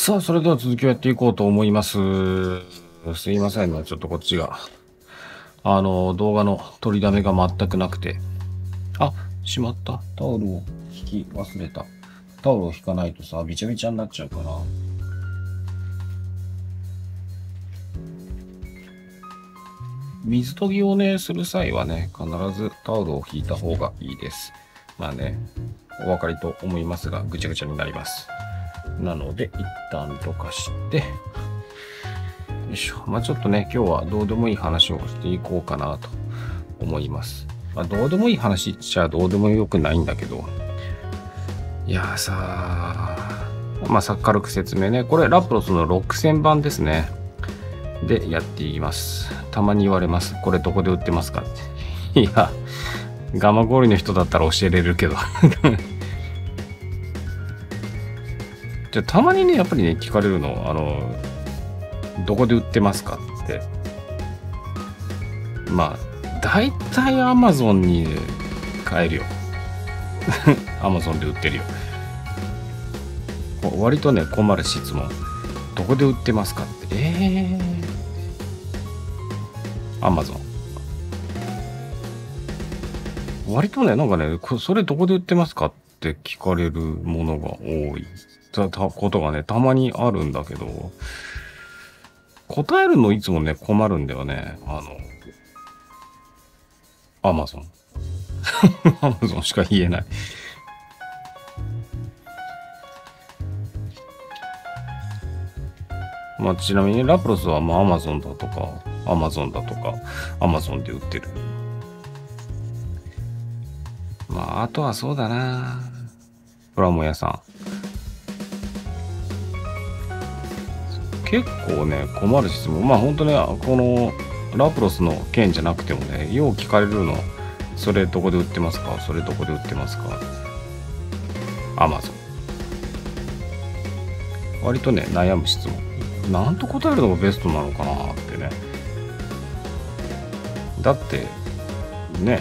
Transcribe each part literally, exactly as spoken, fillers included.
さあ、それでは続きをやっていこうと思います。すいませんね。ちょっとこっちが、あの、動画の取りだめが全くなくて。あ、しまった。タオルを引き忘れた。タオルを引かないとさ、びちゃびちゃになっちゃうから。水研ぎをね、する際はね、必ずタオルを引いた方がいいです。まあね、お分かりと思いますが、ぐちゃぐちゃになります。なので、一旦とかして、よいしょ。まあちょっとね、今日はどうでもいい話をしていこうかなと思います。まあどうでもいい話っちゃどうでもよくないんだけど、いやーさー、まあさっ軽く説明ね。これラプロスのろくせんばんですね。で、やっていきます。たまに言われます。これどこで売ってますかって。いや、ガマゴーリの人だったら教えれるけど。じゃたまにね、やっぱりね、聞かれるの、あの、どこで売ってますかって。まあ、大体アマゾンに買えるよ。アマゾンで売ってるよ。割とね、困る質問。どこで売ってますかって。えー。アマゾン。割とね、なんかね、それどこで売ってますかって聞かれるものが多い。た、た、ことがね、たまにあるんだけど、答えるのいつもね、困るんだよね。あの、アマゾン。アマゾンしか言えない。まあ、ちなみにラプロスはまあアマゾンだとか、アマゾンだとか、アマゾンで売ってる。まあ、あとはそうだな。プラモ屋さん。結構ね、困る質問。まあ本当ね、このラプロスの件じゃなくてもね、よう聞かれるの。それどこで売ってますか？それどこで売ってますか？アマゾン。割とね、悩む質問。なんと答えるのがベストなのかなってね。だって、ね、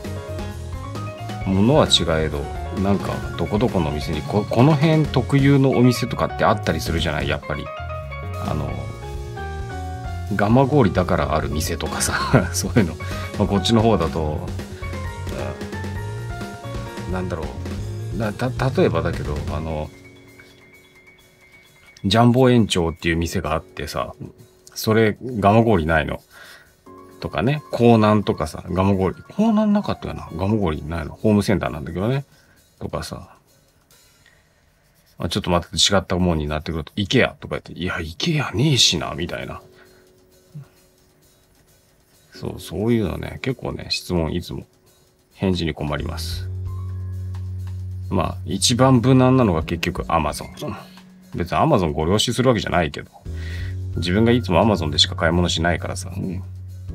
物は違えど、なんかどこどこのお店にこ、この辺特有のお店とかってあったりするじゃない、やっぱり。あの、ガマゴーリだからある店とかさ、そういうの。まあ、こっちの方だと、なんだろう。なた、例えばだけど、あの、ジャンボ園長っていう店があってさ、それ、ガマゴーリないのとかね、港南とかさ、ガマゴーリ。港南なかったよな。ガマゴーリないの。ホームセンターなんだけどね。とかさ、ちょっと待って違ったもんになってくると、イケアとか言って、いや、イケアねえしな、みたいな。そう、そういうのね、結構ね、質問いつも返事に困ります。まあ、一番無難なのが結局 Amazon。別に Amazon ご了承するわけじゃないけど、自分がいつも Amazon でしか買い物しないからさ。うん、ね、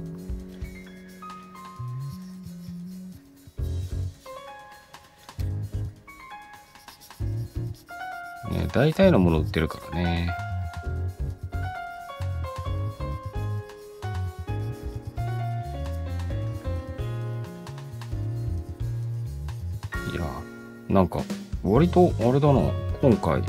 大体のもの売ってるからね。いや、なんか、割と、あれだな、今回、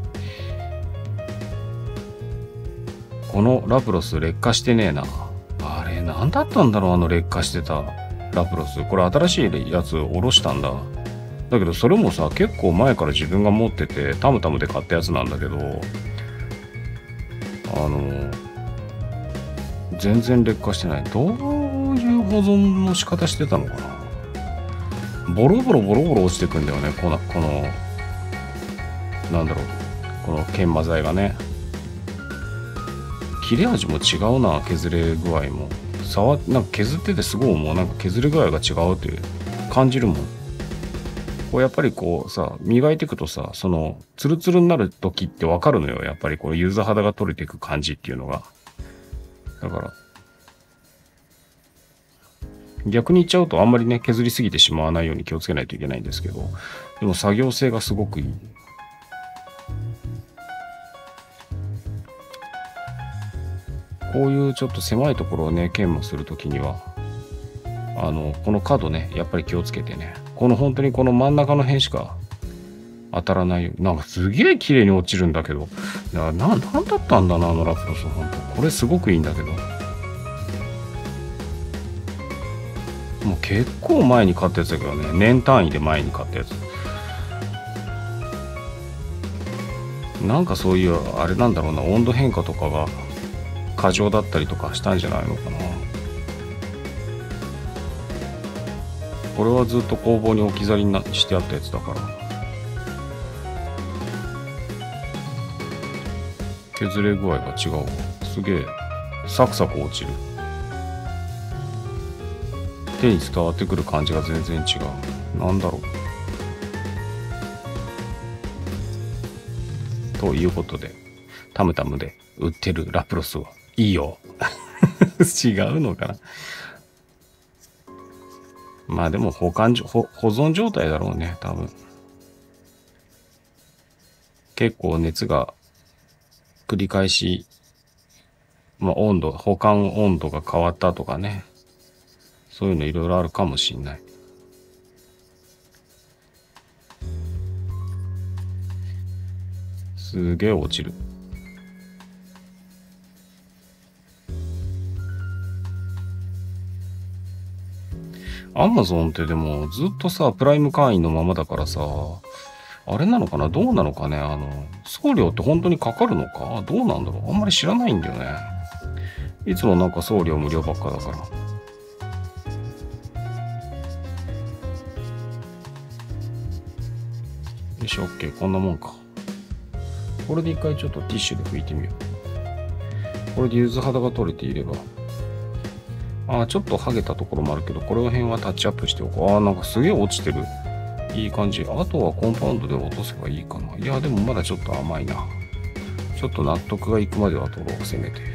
このラプロス劣化してねえな。あれ、なんだったんだろう、あの劣化してたラプロス。これ新しいやつ下ろしたんだ。だけど、それもさ、結構前から自分が持ってて、タムタムで買ったやつなんだけど、あの、全然劣化してない。どういう保存の仕方してたのかな。ボロボロボロボロ落ちてくんだよね、この、この、なんだろう、この研磨剤がね。切れ味も違うな、削れ具合も。触っ、なんか削っててすごい思う。なんか削れ具合が違うっていう感じるもん。こうやっぱりこうさ、磨いていくとさ、その、ツルツルになる時ってわかるのよ。やっぱりこう、ユーザー肌が取れていく感じっていうのが。だから、逆に言っちゃうとあんまりね、削りすぎてしまわないように気をつけないといけないんですけど、でも作業性がすごくいい。こういうちょっと狭いところをね、研磨するときには、あの、この角ね、やっぱり気をつけてね。この本当にこの真ん中の辺しか当たらないよ。なんかすげえ綺麗に落ちるんだけど、 いや、な、なんだったんだな、あのラプロス、本当。これすごくいいんだけど。もう結構前に買ったやつだけどね。年単位で前に買ったやつ。なんかそういう、あれなんだろうな、温度変化とかが過剰だったりとかしたんじゃないのかな。これはずっと工房に置き去りになしてあったやつだから。削れ具合が違うわ。すげえ。サクサク落ちる。手に伝わってくる感じが全然違う。なんだろう。ということで、タムタムで売ってるラプロスはいいよ。違うのかな。まあでも保管保、保存状態だろうね、多分。結構熱が繰り返し、まあ温度、保管温度が変わったとかね。そういうのいろいろあるかもしんない。すげえ落ちる。アマゾンってでもずっとさ、プライム会員のままだからさ、あれなのかな、どうなのかね、あの、送料って本当にかかるのかどうなんだろう、あんまり知らないんだよね。いつもなんか送料無料ばっかだから。よし、OK。こんなもんか。これで一回ちょっとティッシュで拭いてみよう。これで柚子肌が取れていれば。ああ、ちょっと剥げたところもあるけど、この辺はタッチアップしておこう。ああ、なんかすげえ落ちてる。いい感じ。あとはコンパウンドで落とせばいいかな。いや、でもまだちょっと甘いな。ちょっと納得がいくまでは取ろう、せめて。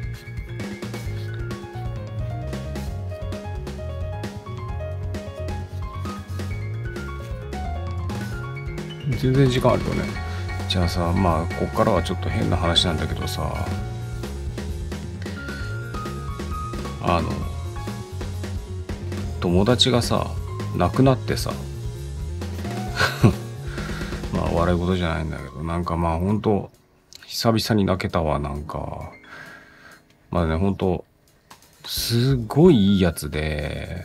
全然時間あるよね。じゃあさ、まあ、こっからはちょっと変な話なんだけどさ、あの、友達がさ、亡くなってさ、まあ、笑い事じゃないんだけど、なんかまあ、ほんと、久々に泣けたわ、なんか。まあね、ほんと、すごいいいやつで、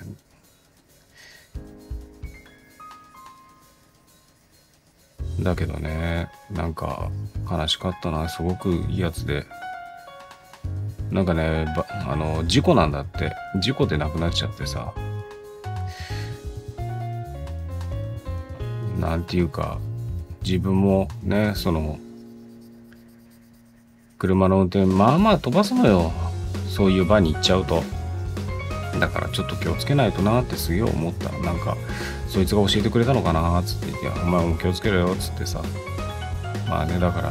だけどね、なんか悲しかったな、すごくいいやつで。なんかね、ばあの、事故なんだって。事故で亡くなっちゃってさ。なんていうか、自分もね、その、車の運転、まあまあ飛ばすのよ。そういう場に行っちゃうと。だからちょっと気をつけないとなってすげえ思った。なんか、そいつが教えてくれたのかなーっつって言って、お前も気をつけろよっつってさ。まあね、だから、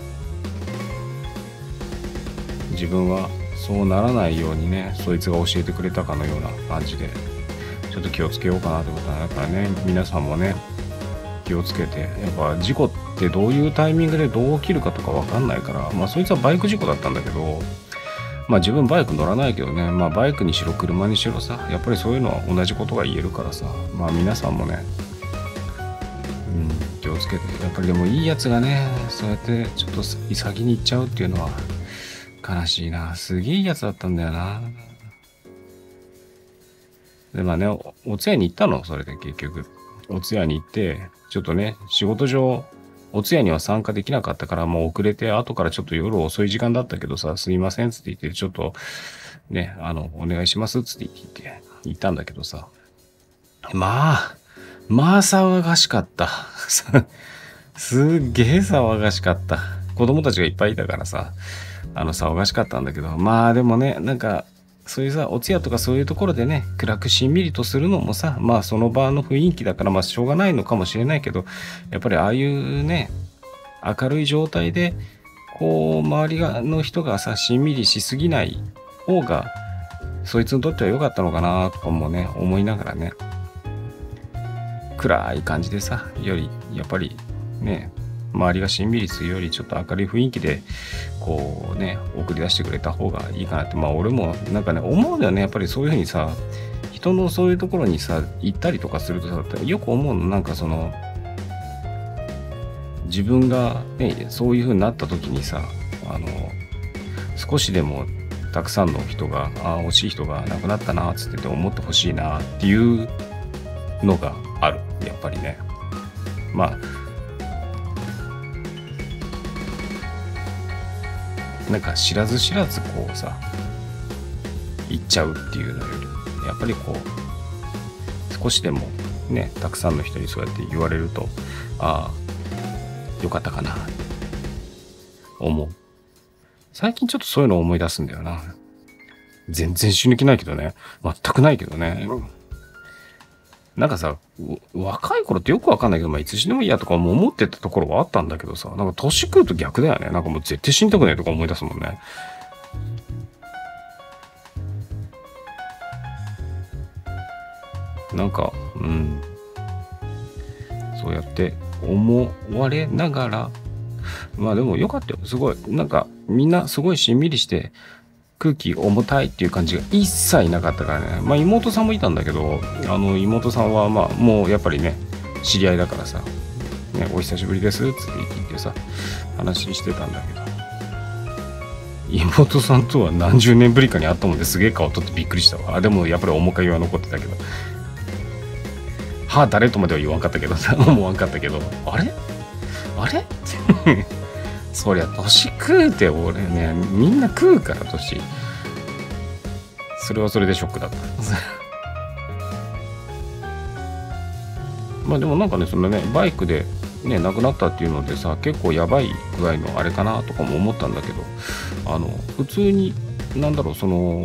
自分はそうならないようにね、そいつが教えてくれたかのような感じで、ちょっと気をつけようかなってことだからね、皆さんもね、気をつけて、やっぱ事故ってどういうタイミングでどう起きるかとかわかんないから、まあそいつはバイク事故だったんだけど、まあ自分バイク乗らないけどね、まあバイクにしろ車にしろさ、やっぱりそういうのは同じことが言えるからさ、まあ皆さんもね、うん、気をつけて、やっぱりでもいいやつがね、そうやってちょっと先に行っちゃうっていうのは悲しいな。すげえいいやつだったんだよな。で、まあね、お、お通夜に行ったの、それで結局。お通夜に行って、ちょっとね、仕事上、お通夜には参加できなかったから、もう遅れて、後からちょっと夜遅い時間だったけどさ、すいません、つって言って、ちょっと、ね、あの、お願いします、つって言って、行ったんだけどさ。まあ、まあ騒がしかった。すっげえ騒がしかった。子供たちがいっぱいいたからさ、あの、騒がしかったんだけど、まあでもね、なんか、そういうさ、お通夜とかそういうところでね、暗くしんみりとするのもさ、まあその場の雰囲気だから、まあしょうがないのかもしれないけど、やっぱりああいうね、明るい状態で、こう、周りがの人がさ、しんみりしすぎない方が、そいつにとっては良かったのかなとかもね、思いながらね、暗い感じでさ、より、やっぱりね、周りがしんみりするよりちょっと明るい雰囲気でこうね送り出してくれた方がいいかなって、まあ俺もなんかね思うんだよね。やっぱりそういうふうにさ、人のそういうところにさ行ったりとかするとさ、よく思うの、なんかその自分がね、そういう風になった時にさ、あの、少しでもたくさんの人が、ああ、惜しい人が亡くなったな、つってて思ってほしいな、っていうのがある。やっぱりね。まあ、なんか知らず知らずこうさ、言っちゃうっていうのより、やっぱりこう、少しでもね、たくさんの人にそうやって言われると、ああ、よかったかな、思う。最近ちょっとそういうのを思い出すんだよな。全然死ぬ気ないけどね。全くないけどね。なんかさ、若い頃ってよくわかんないけど、まあ、いつ死ねもいいやとかも思ってたところはあったんだけどさ、なんか年食うと逆だよね。なんかもう絶対死にたくないとか思い出すもんね。なんか、うん。そうやって思われながら、まあでもよかったよ。すごい。なんかみんなすごいしんみりして空気重たいっていう感じが一切なかったからね。まあ妹さんもいたんだけど、あの妹さんはまあもうやっぱりね、知り合いだからさ、ね、お久しぶりですって言ってさ、話してたんだけど。妹さんとは何十年ぶりかに会ったもんですげえ顔撮ってびっくりしたわ。あ、でもやっぱり面影は残ってたけど。はあ、誰とまでは言わんかったけどさ、思わんかったけど、あれあれそりゃ年食うって俺ね、みんな食うから年。それはそれでショックだった。まあでもなんかね、そのね、バイクでね、亡くなったっていうのでさ、結構やばい具合のあれかなとかも思ったんだけど、あの、普通に、なんだろう、その、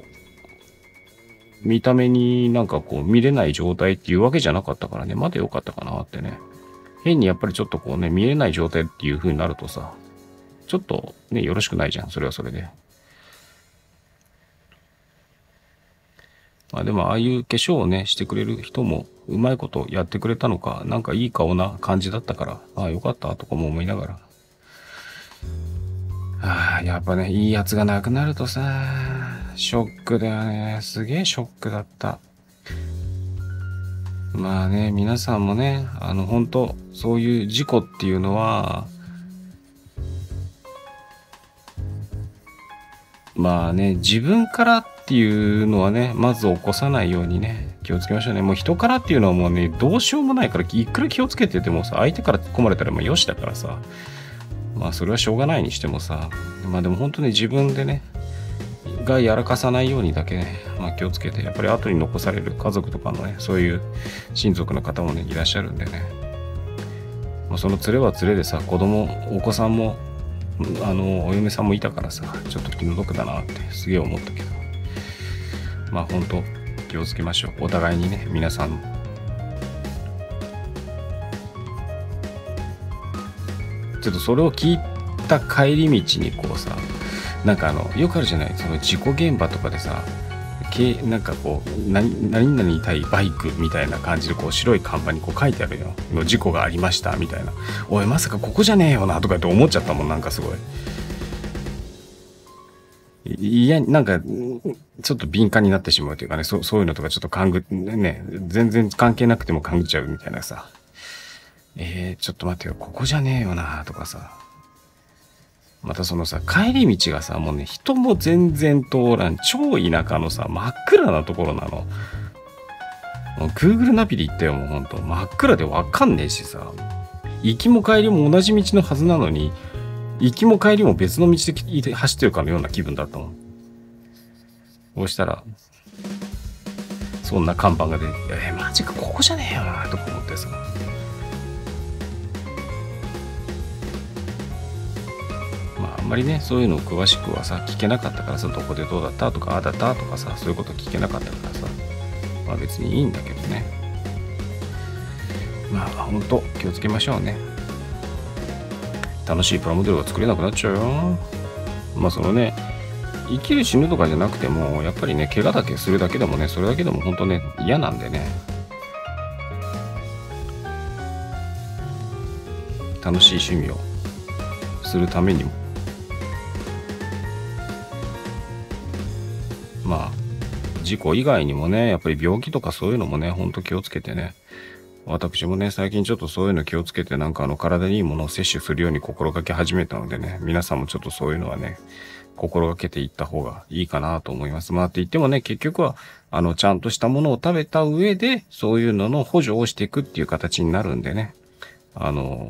見た目になんかこう見れない状態っていうわけじゃなかったからね、まだ良かったかなってね。変にやっぱりちょっとこうね、見えない状態っていう風になるとさ、ちょっとね、よろしくないじゃん、それはそれで。まあでも、ああいう化粧をね、してくれる人も、うまいことやってくれたのか、なんかいい顔な感じだったから、ああ、よかったとかも思いながら。ああ、やっぱね、いいやつがなくなるとさ、ショックだよね。すげえショックだった。まあね、皆さんもね、あの、本当そういう事故っていうのは、まあね、自分からっていうのはね、まず起こさないようにね、気をつけましょうね。もう人からっていうのはもうね、どうしようもないから、いくら気をつけててもさ、相手から突っ込まれたらまあよしだからさ、まあそれはしょうがないにしてもさ、まあでも本当に自分でね、がやらかさないようにだけね、まあ気をつけて、やっぱり後に残される家族とかのね、そういう親族の方もね、いらっしゃるんでね、まあ、その連れは連れでさ、子供、お子さんも、あの、お嫁さんもいたからさ、ちょっと気の毒だなってすげえ思ったけど、まあ本当気をつけましょう。お互いにね、皆さん。ちょっとそれを聞いた帰り道にこうさ、なんかあの、よくあるじゃない、その事故現場とかでさ、けなんかこう、何何々対バイクみたいな感じでこう白い看板にこう書いてあるよ。の事故がありましたみたいな。おい、まさかここじゃねえよなとかって思っちゃったもん、なんかすごい。いや、なんか、ちょっと敏感になってしまうというかね、そそういうのとかちょっと勘ぐ、ね、全然関係なくても勘ぐっちゃうみたいなさ。えー、ちょっと待ってよ、ここじゃねえよなとかさ。またそのさ、帰り道がさ、もうね、人も全然通らん、超田舎のさ、真っ暗なところなの。もう Google ナビで行ったよ、もうほんと。真っ暗でわかんねえしさ。行きも帰りも同じ道のはずなのに、行きも帰りも別の道で走ってるかのような気分だったもん。そうしたら、そんな看板が出て、えー、マジか、ここじゃねえよな、とか思ってさ。まあ、あんまりね、そういうのを詳しくはさ、聞けなかったからさ、どこでどうだったとか、ああだったとかさ、そういうこと聞けなかったからさ、まあ別にいいんだけどね。まあ、ほんと、気をつけましょうね。楽しいプラモデルが作れなくなっちゃうよ。まあそのね、生きる死ぬとかじゃなくても、やっぱりね、怪我だけするだけでもね、それだけでも本当ね、嫌なんでね。楽しい趣味をするためにも。まあ、事故以外にもね、やっぱり病気とかそういうのもね、ほんと気をつけてね、 私もね、最近ちょっとそういうの気をつけて、なんかあの体にいいものを摂取するように心がけ始めたのでね、皆さんもちょっとそういうのはね、心がけていった方がいいかなと思います。まあって言ってもね、結局は、あの、ちゃんとしたものを食べた上で、そういうのの補助をしていくっていう形になるんでね、あの、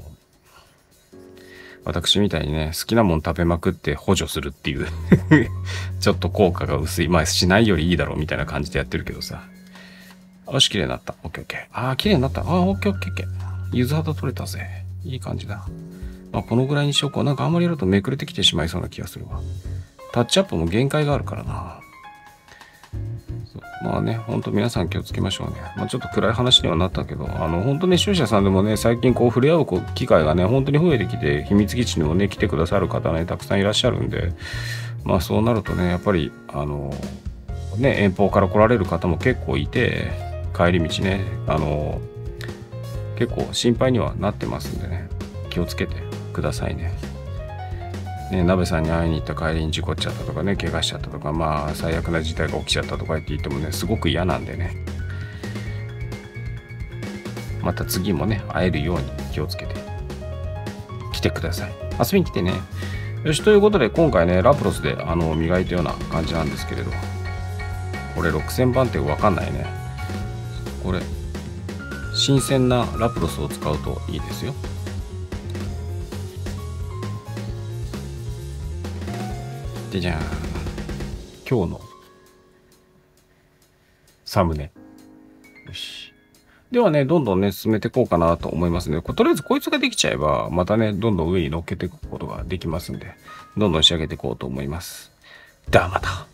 私みたいにね、好きなもの食べまくって補助するっていうちょっと効果が薄い。まあしないよりいいだろうみたいな感じでやってるけどさ。よし、綺麗になった。オッケーオッケー。ああ、綺麗になった。ああ、オッケーオッケーオッケー。柚子肌取れたぜ。いい感じだ。まあ、このぐらいにしようか。なんかあんまりやるとめくれてきてしまいそうな気がするわ。タッチアップも限界があるからな。まあね、ほんと皆さん気をつけましょうね。まあちょっと暗い話にはなったけど、あの、本当ね、視聴者さんでもね、最近こう触れ合う機会がね、本当に増えてきて、秘密基地にもね、来てくださる方ね、たくさんいらっしゃるんで、まあそうなるとね、やっぱり、あの、ね、遠方から来られる方も結構いて、帰り道ね、あの、結構心配にはなってますんでね、気をつけてくださいね。ね、鍋さんに会いに行った帰りに事故っちゃったとかね、怪我しちゃったとか、まあ最悪な事態が起きちゃったとかって言ってもね、すごく嫌なんでね。また次もね、会えるように気をつけて来てください。遊びに来てね。よし、ということで今回ね、ラプロスであの磨いたような感じなんですけれど、これろくせんばんてんわかんないね。これ、新鮮なラプロスを使うといいですよ。でじゃあ、今日のサムネ。よし。ではね、どんどんね、進めていこうかなと思いますね。とりあえずこいつができちゃえば、またね、どんどん上に乗っけていくことができますんで、どんどん仕上げていこうと思います。ではまた。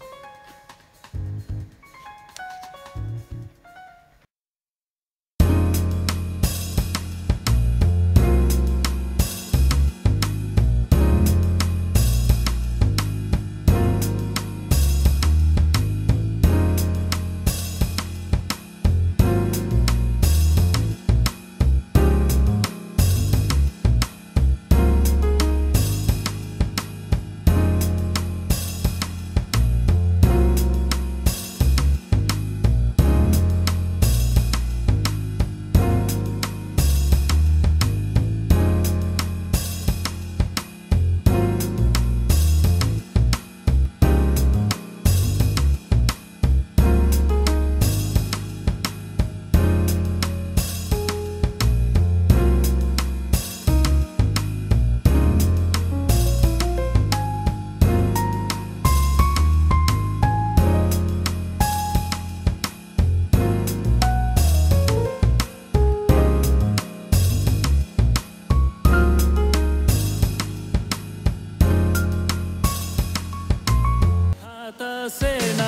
せ